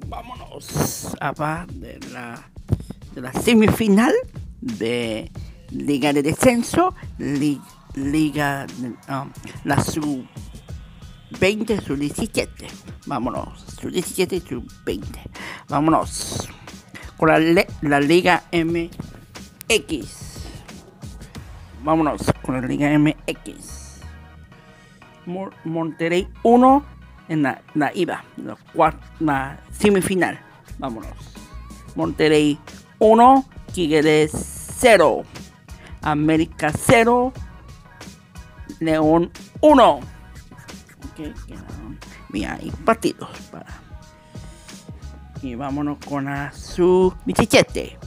Vámonos a hablar de la semifinal de Liga de Descenso, Liga la sub-20, sub-17. Vámonos, sub-17 y sub-20. Vámonos con la Liga MX. Vámonos con la Liga MX. Monterrey 1 en la ida, la semifinal. Vámonos. Monterrey 1, Tigres 0, América 0, León 1. Okay, mira, hay partidos para. Y vámonos con la sub-17.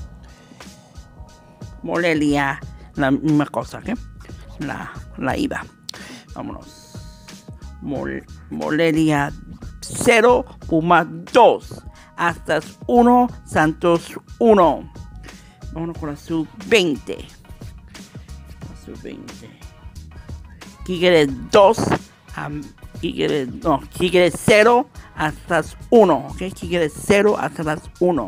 Morelia, la misma cosa, ¿ok? La ida. Vámonos. Morelia 0, Pumas 2, Atlas 1, Santos 1. Vámonos con la sub-20. La sub-20. Tigres 2, Tigres 0, Atlas 1. ¿Ok? Tigres 0, Atlas 1.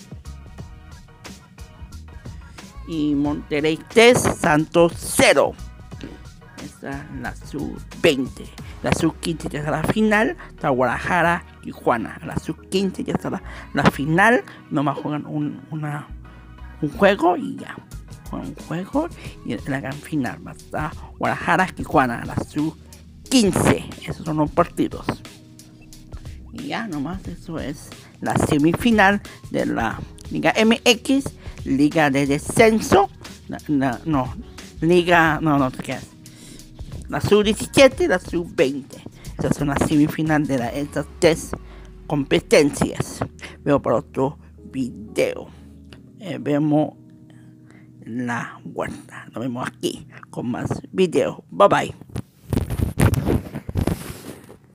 Y Monterrey 3, Santos 0. Esta es la sub-20. La sub-15 ya está la final. Está Guadalajara, Tijuana. La sub-15 ya está la final. Nomás juegan un juego y ya. Juegan un juego y la gran final va a estar Guadalajara, Tijuana. La sub-15. Esos son los partidos. Y ya nomás eso es la semifinal de la Liga MX. Liga de Descenso. La sub-17 y la sub-20. Esas son las semifinales de estas tres competencias. Veo para otro video. Vemos la vuelta. Nos vemos aquí con más videos. Bye bye.